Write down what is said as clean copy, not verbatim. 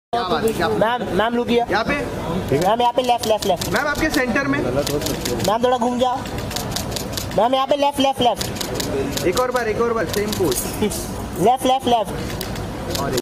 Ma'am ma'am रुकिए यहाँ पे मैम, यहाँ पे लेफ्ट लेफ्ट लेफ्ट मैम आपके सेंटर में। मैम थोड़ा घूम जाओ मैम, यहाँ पे लेफ्ट लेफ्ट लेफ्ट एक और बार same pose. Left left left.